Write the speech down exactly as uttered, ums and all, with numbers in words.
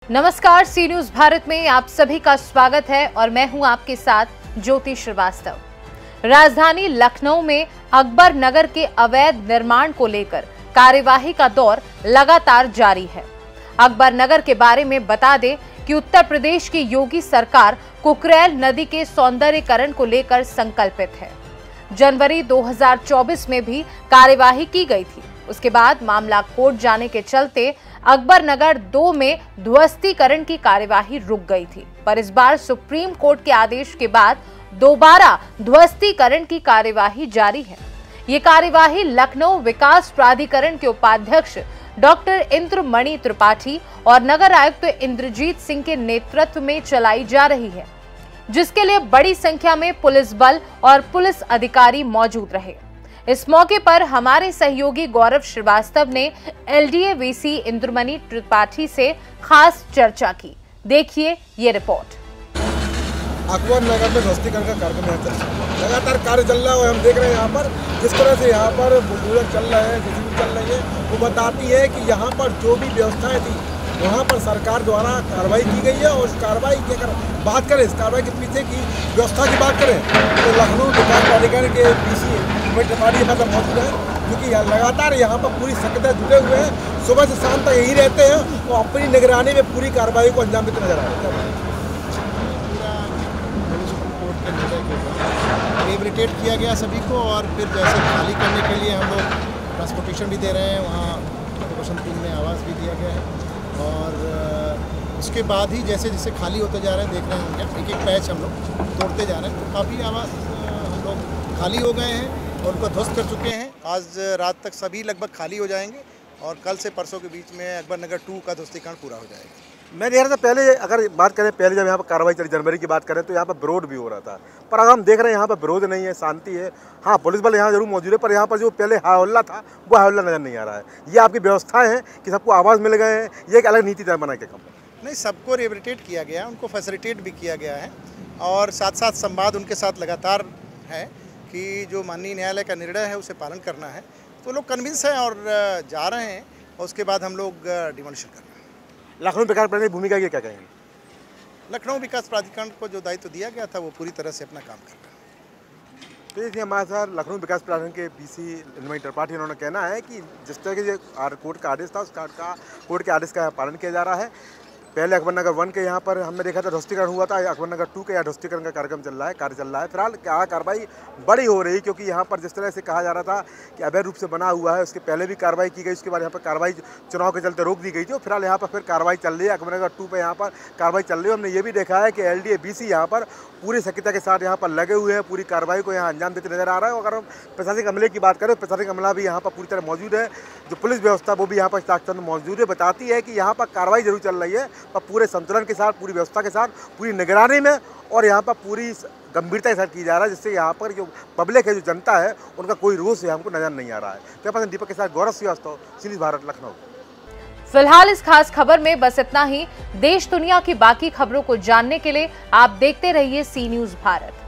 नमस्कार, सी न्यूज भारत में आप सभी का स्वागत है और मैं हूं आपके साथ ज्योति श्रीवास्तव। राजधानी लखनऊ में अकबर नगर के अवैध निर्माण को लेकर कार्यवाही का दौर लगातार जारी है। अकबर नगर के बारे में बता दें कि उत्तर प्रदेश की योगी सरकार कुकरेल नदी के सौंदर्यीकरण को लेकर संकल्पित है। जनवरी दो हज़ार चौबीस में भी कार्यवाही की गई थी। उसके बाद मामला कोर्ट जाने के चलते अकबर नगर दो में ध्वस्तीकरण की कार्यवाही रुक गई थी, पर इस बार सुप्रीम कोर्ट के आदेश के बाद दोबारा ध्वस्तीकरण की कार्यवाही जारी है। ये कार्यवाही लखनऊ विकास प्राधिकरण के उपाध्यक्ष डॉक्टर इंद्रमणि त्रिपाठी और नगर आयुक्त इंद्रजीत सिंह के नेतृत्व में चलाई जा रही है, जिसके लिए बड़ी संख्या में पुलिस बल और पुलिस अधिकारी मौजूद रहे। इस मौके पर हमारे सहयोगी गौरव श्रीवास्तव ने एलडीए वीसी इंद्रमणि त्रिपाठी से खास चर्चा की। देखिए ये रिपोर्ट। अकबर नगर में ध्वस्तीकरण का कार्यक्रम लगातार कार्य चल रहा है। हम देख रहे हैं यहाँ पर जिस तरह से यहाँ पर बुलडोजर चल रहे हैं, जेसीबी चल रही है, वो बताती है कि यहाँ पर जो भी व्यवस्थाएं थी वहाँ पर सरकार द्वारा कार्रवाई की गई है। और उस कार्रवाई की अगर बात करें, इस कार्रवाई के पीछे की व्यवस्था की बात करें तो लखनऊ विकास प्राधिकरण के बीसी त्रिपाठी मतलब मौजूद है, क्योंकि लगातार यहाँ पर पूरी सक्रियता जुटे हुए हैं। सुबह से शाम तक यही रहते हैं और अपनी निगरानी में पूरी कार्रवाई को अंजाम देते नजर आ रहे हैं। रिहेबिलिटेट किया गया सभी को, और फिर जैसे खाली करने के लिए हम लोग ट्रांसपोर्टेशन भी दे रहे हैं, वहाँ कॉर्पोरेशन टीम में आवास भी दिया गया है। और उसके बाद ही जैसे जैसे खाली होते जा रहे हैं, देख रहे हैं एक एक पैच हम लोग तोड़ते जा रहे हैं, तो काफ़ी आवास हम लोग खाली हो गए हैं और उनको ध्वस्त कर चुके हैं। आज रात तक सभी लगभग खाली हो जाएंगे और कल से परसों के बीच में अकबर नगर टू का ध्वस्तीकरण पूरा हो जाएगा। मैं कह रहा था पहले अगर बात करें, पहले जब यहाँ पर कार्रवाई चली, जनवरी की बात करें तो यहाँ पर विरोध भी हो रहा था, पर अब हम देख रहे हैं यहाँ पर विरोध नहीं है, शांति है। हाँ, पुलिस बल यहाँ जरूर मौजूद है, पर यहाँ पर जो पहले हाउल्ला था वो हाउल्ला नजर नहीं आ रहा है। ये आपकी व्यवस्थाएं हैं कि सबको आवाज़ मिल गए हैं, ये एक अलग नीति तय बना के कम नहीं, सबको रिहेबिलिटेट किया गया है, उनको फैसिलिटेट भी किया गया है और साथ साथ संवाद उनके साथ लगातार है कि जो माननीय न्यायालय का निर्णय है उसे पालन करना है। तो लोग कन्विंस हैं और जा रहे हैं और उसके बाद हम लोग डिमोलिशन कर रहे हैं। लखनऊ विकास प्राधिकरण की भूमिका ये क्या कहेंगे? लखनऊ विकास प्राधिकरण को जो दायित्व दिया गया था वो पूरी तरह से अपना काम कर रहा है। तो इसलिए हमारे साथ लखनऊ विकास प्राधिकरण के बीसी इंद्रमणि त्रिपाठी, उन्होंने कहना है कि जिस तरह के कोर्ट का आदेश था उस का कोर्ट के आदेश का पालन किया जा रहा है। पहले अकबर नगर वन के यहाँ पर हमने देखा था ध्वस्तीकरण हुआ था, अकबर नगर टू के यहाँ ध्वस्तीकरण का कार्यक्रम चल रहा है, कार्य चल रहा है। फिलहाल क्या कार्रवाई बड़ी हो रही, क्योंकि यहाँ पर जिस तरह से कहा जा रहा था कि अवैध रूप से बना हुआ है, उसके पहले भी कार्रवाई की गई, उसके बाद यहाँ पर कार्रवाई चुनाव के चलते रोक दी गई थी और फिलहाल यहाँ पर फिर कार्रवाई चल रही है। अकबर नगर टू पर यहाँ पर कार्रवाई चल रही है। हमने ये भी देखा है कि L D A B C यहाँ पर पूरी सक्रियता के साथ यहाँ पर लगे हुए हैं, पूरी कार्रवाई को यहाँ अंजाम देते नजर आ रहा है। अगर हम प्रशासनिक अमले की बात करें तो प्रशासनिक अमला भी यहाँ पर पूरी तरह मौजूद है, जो पुलिस व्यवस्था वो भी यहाँ पर ताकतवर मौजूद है, बताती है कि यहाँ पर कार्रवाई जरूर चल रही है, पर पूरे संतुलन के साथ, पूरी व्यवस्था के साथ, पूरी निगरानी में और यहाँ पर पूरी गंभीरता के साथ की जा रहा है, जिससे यहाँ पर जो पब्लिक है, जो जनता है, उनका कोई रोष हमको नजर नहीं आ रहा है। तो पास दीपक के साथ गौरव श्रीवास्तव, सी न्यूज भारत, लखनऊ। फिलहाल इस खास खबर में बस इतना ही। देश दुनिया की बाकी खबरों को जानने के लिए आप देखते रहिए सी न्यूज भारत।